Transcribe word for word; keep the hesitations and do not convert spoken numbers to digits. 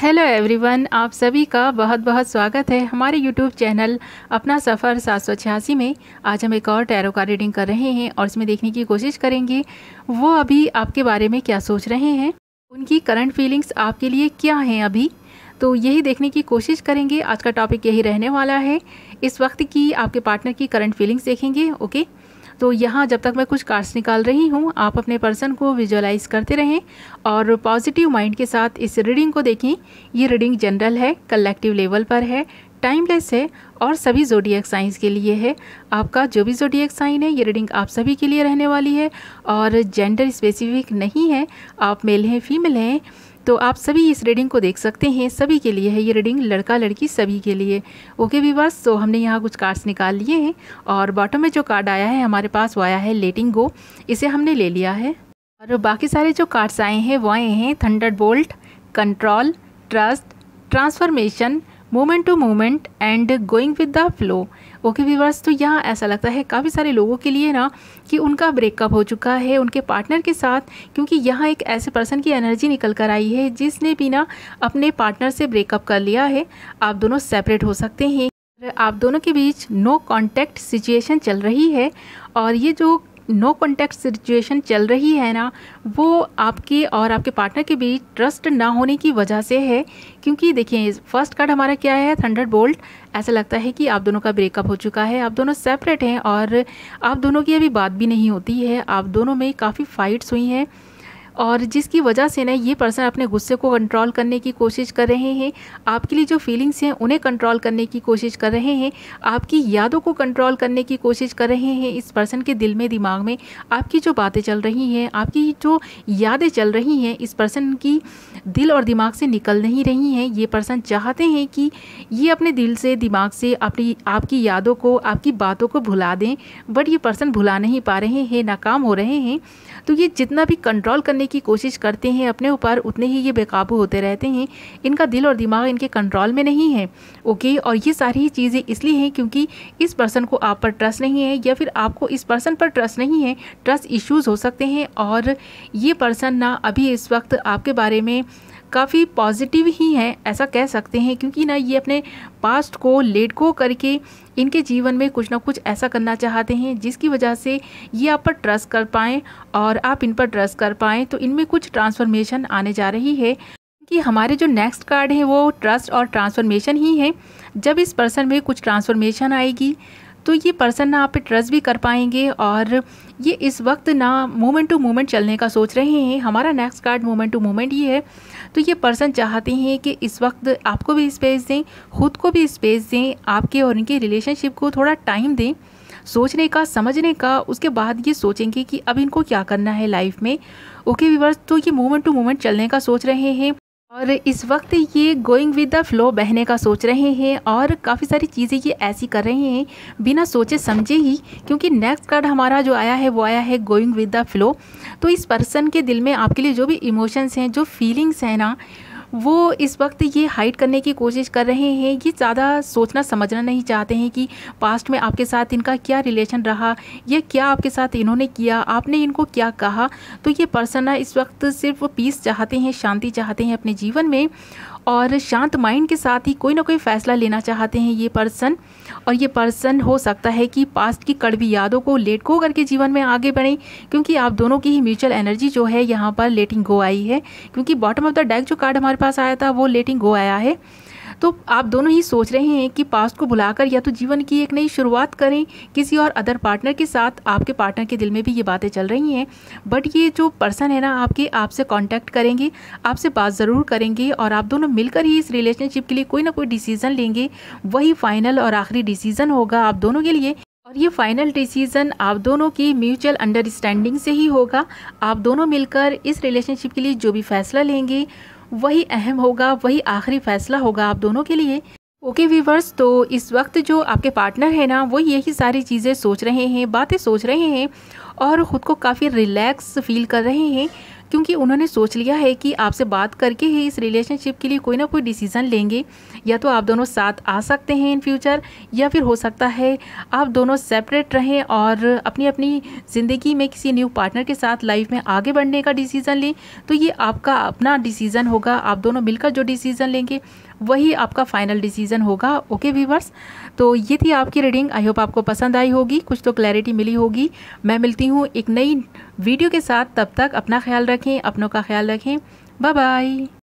Hello everyone, आप सभी का बहुत बहुत स्वागत है हमारे यूट्यूब चैनल अपना सफ़र सात सौ छियासी में। आज हम एक और टैरो का रीडिंग कर रहे हैं और इसमें देखने की कोशिश करेंगे वो अभी आपके बारे में क्या सोच रहे हैं, उनकी करंट फीलिंग्स आपके लिए क्या हैं अभी। तो यही देखने की कोशिश करेंगे। आज का टॉपिक यही रहने वाला है। इस वक्त की आपके पार्टनर की करंट फीलिंग्स देखेंगे। ओके, तो यहाँ जब तक मैं कुछ कार्ड्स निकाल रही हूँ, आप अपने पर्सन को विजुअलाइज करते रहें और पॉजिटिव माइंड के साथ इस रीडिंग को देखें। ये रीडिंग जनरल है, कलेक्टिव लेवल पर है, टाइमलेस है और सभी ज़ोडिएक साइंस के लिए है। आपका जो भी ज़ोडिएक साइन है, ये रीडिंग आप सभी के लिए रहने वाली है और जेंडर स्पेसिफिक नहीं है। आप मेल हैं, फीमेल हैं, तो आप सभी इस रीडिंग को देख सकते हैं। सभी के लिए है ये रीडिंग, लड़का लड़की सभी के लिए। ओके व्यूअर्स, तो हमने यहाँ कुछ कार्ड्स निकाल लिए हैं और बॉटम में जो कार्ड आया है हमारे पास वो आया है लेटिंग गो। इसे हमने ले लिया है और बाकी सारे जो कार्ड्स आए हैं वो आए हैं thunderbolt, control, trust, transformation, moment to moment and going with the flow. Okay viewers, तो यहाँ ऐसा लगता है काफ़ी सारे लोगों के लिए ना कि उनका ब्रेकअप हो चुका है उनके पार्टनर के साथ, क्योंकि यहाँ एक ऐसे पर्सन की एनर्जी निकल कर आई है जिसने भी ना अपने पार्टनर से ब्रेकअप कर लिया है। आप दोनों सेपरेट हो सकते हैं, आप दोनों के बीच नो कॉन्टैक्ट सिचुएशन चल रही है और ये जो नो कॉन्टैक्ट सिचुएशन चल रही है ना, वो आपके और आपके पार्टनर के बीच ट्रस्ट ना होने की वजह से है। क्योंकि देखिए, फर्स्ट कार्ड हमारा क्या है, थंडरबोल्ट। ऐसा लगता है कि आप दोनों का ब्रेकअप हो चुका है, आप दोनों सेपरेट हैं और आप दोनों की अभी बात भी नहीं होती है। आप दोनों में काफ़ी फाइट्स हुई हैं और जिसकी वजह से ना ये पर्सन अपने गुस्से को कंट्रोल करने की कोशिश कर रहे हैं। आपके लिए जो फीलिंग्स हैं उन्हें कंट्रोल करने की कोशिश कर रहे हैं, आपकी यादों को कंट्रोल करने की कोशिश कर रहे हैं। इस पर्सन के दिल में, दिमाग में आपकी जो बातें चल रही हैं, आपकी जो यादें चल रही हैं, इस पर्सन की दिल और दिमाग से निकल नहीं रही हैं। ये पर्सन चाहते हैं कि ये अपने दिल से, दिमाग से अपनी आपकी यादों को, आपकी बातों को भुला दें, बट ये पर्सन भुला नहीं पा रहे हैं, नाकाम हो रहे हैं। तो ये जितना भी कंट्रोल करने की कोशिश करते हैं अपने ऊपर, उतने ही ये बेकाबू होते रहते हैं। इनका दिल और दिमाग इनके कंट्रोल में नहीं है। ओके, और ये सारी चीज़ें इसलिए हैं क्योंकि इस पर्सन को आप पर ट्रस्ट नहीं है या फिर आपको इस पर्सन पर ट्रस्ट नहीं है। ट्रस्ट इश्यूज़ हो सकते हैं और ये पर्सन ना अभी इस वक्त आपके बारे में काफ़ी पॉजिटिव ही हैं, ऐसा कह सकते हैं, क्योंकि ना ये अपने पास्ट को लेट गो करके इनके जीवन में कुछ ना कुछ ऐसा करना चाहते हैं जिसकी वजह से ये आप पर ट्रस्ट कर पाएँ और आप इन पर ट्रस्ट कर पाएँ। तो इनमें कुछ ट्रांसफॉर्मेशन आने जा रही है कि हमारे जो नेक्स्ट कार्ड है वो ट्रस्ट और ट्रांसफॉर्मेशन ही है। जब इस पर्सन में कुछ ट्रांसफॉर्मेशन आएगी तो ये पर्सन ना आप पे ट्रस्ट भी कर पाएंगे और ये इस वक्त ना मोमेंट टू मोमेंट चलने का सोच रहे हैं। हमारा next card moment to moment ही है। तो ये पर्सन चाहते हैं कि इस वक्त आपको भी स्पेस दें, खुद को भी स्पेस दें, आपके और इनके रिलेशनशिप को थोड़ा टाइम दें सोचने का, समझने का। उसके बाद ये सोचेंगे कि अब इनको क्या करना है लाइफ में। ओके व्यूअर्स, तो ये मोमेंट टू मोमेंट चलने का सोच रहे हैं और इस वक्त ये गोइंग विद द फ्लो, बहने का सोच रहे हैं और काफ़ी सारी चीज़ें ये ऐसी कर रहे हैं बिना सोचे समझे ही, क्योंकि नेक्स्ट कार्ड हमारा जो आया है वो आया है गोइंग विद द फ्लो। तो इस पर्सन के दिल में आपके लिए जो भी इमोशंस हैं, जो फीलिंग्स हैं ना, वो इस वक्त ये हाइड करने की कोशिश कर रहे हैं। ये ज़्यादा सोचना समझना नहीं चाहते हैं कि पास्ट में आपके साथ इनका क्या रिलेशन रहा या क्या आपके साथ इन्होंने किया, आपने इनको क्या कहा। तो ये पर्सन ना इस वक्त सिर्फ पीस चाहते हैं, शांति चाहते हैं अपने जीवन में और शांत माइंड के साथ ही कोई ना कोई फ़ैसला लेना चाहते हैं ये पर्सन। और ये पर्सन हो सकता है कि पास्ट की कड़वी यादों को लेट गो करके जीवन में आगे बढ़ें, क्योंकि आप दोनों की ही म्यूचुअल एनर्जी जो है यहाँ पर लेटिंग गो आई है। क्योंकि बॉटम ऑफ द डेक जो कार्ड हमारे पास आया था वो लेटिंग गो आया है। तो आप दोनों ही सोच रहे हैं कि पास्ट को भुलाकर या तो जीवन की एक नई शुरुआत करें किसी और अदर पार्टनर के साथ। आपके पार्टनर के दिल में भी ये बातें चल रही हैं, बट ये जो पर्सन है ना आपके, आपसे कांटेक्ट करेंगे, आपसे बात ज़रूर करेंगे और आप दोनों मिलकर ही इस रिलेशनशिप के लिए कोई ना कोई डिसीज़न लेंगे। वही फाइनल और आखिरी डिसीज़न होगा आप दोनों के लिए और ये फाइनल डिसीज़न आप दोनों की म्यूचुअल अंडरस्टैंडिंग से ही होगा। आप दोनों मिलकर इस रिलेशनशिप के लिए जो भी फैसला लेंगे वही अहम होगा, वही आखिरी फैसला होगा आप दोनों के लिए। ओके व्यूअर्स, तो इस वक्त जो आपके पार्टनर है ना वो यही सारी चीज़ें सोच रहे हैं, बातें सोच रहे हैं और ख़ुद को काफ़ी रिलैक्स फील कर रहे हैं, क्योंकि उन्होंने सोच लिया है कि आपसे बात करके ही इस रिलेशनशिप के लिए कोई ना कोई डिसीज़न लेंगे। या तो आप दोनों साथ आ सकते हैं इन फ्यूचर, या फिर हो सकता है आप दोनों सेपरेट रहें और अपनी अपनी ज़िंदगी में किसी न्यू पार्टनर के साथ लाइफ में आगे बढ़ने का डिसीज़न लें। तो ये आपका अपना डिसीज़न होगा, आप दोनों मिलकर जो डिसीज़न लेंगे वही आपका फाइनल डिसीज़न होगा। ओके व्यूअर्स, तो ये थी आपकी रीडिंग। आई होप आपको पसंद आई होगी, कुछ तो क्लैरिटी मिली होगी। मैं मिलती हूँ एक नई वीडियो के साथ, तब तक अपना ख्याल रखें, अपनों का ख्याल रखें। Bye bye.